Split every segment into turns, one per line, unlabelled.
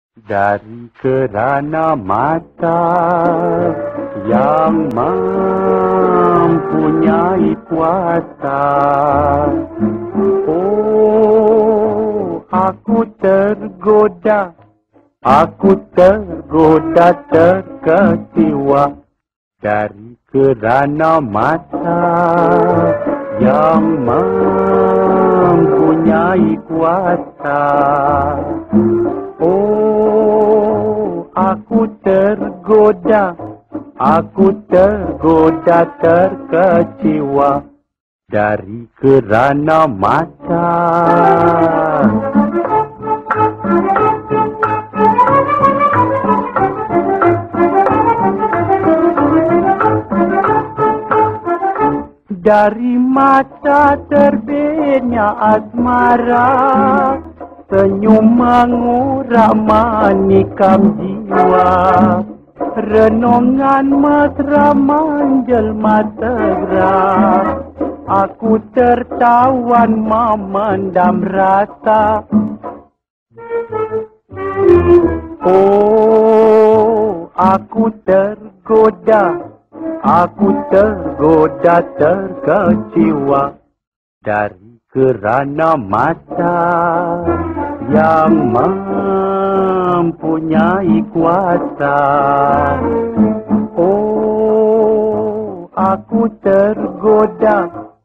Dari kerana mata yang mempunyai kuasa. Oh, aku tergoda terkesiwa. Dari kerana mata yang mempunyai kuasa. Oh, aku tergoda terkecewa dari kerana mata. Dari mata terbitnya asmara, senyum mengurak manikam jiwa. Renungan mesra menjelma segera, aku tertawan memendam rasa. Oh, aku tergoda terkecewa dari kerana mata yang mempunyai kuasa. Oh, aku tergoda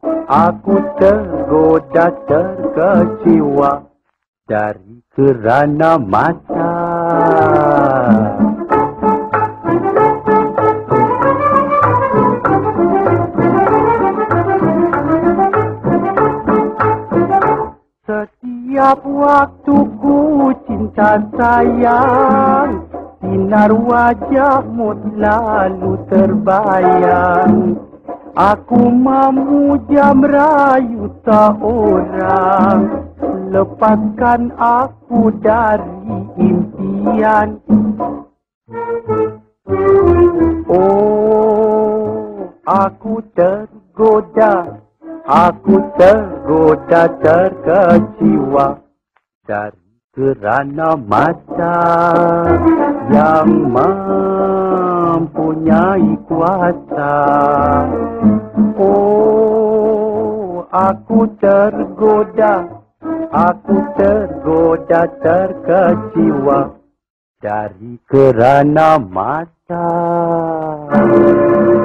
terkecewa dari kerana mata. Setiap waktu ku cinta sayang, sinar wajahmu selalu terbayang. Aku memuja merayu seorang, lepaskan aku dari impian. Oh, aku tergoda terkecewa dari kerana mata yang mempunyai kuasa. Oh, aku tergoda terkecewa dari kerana mata.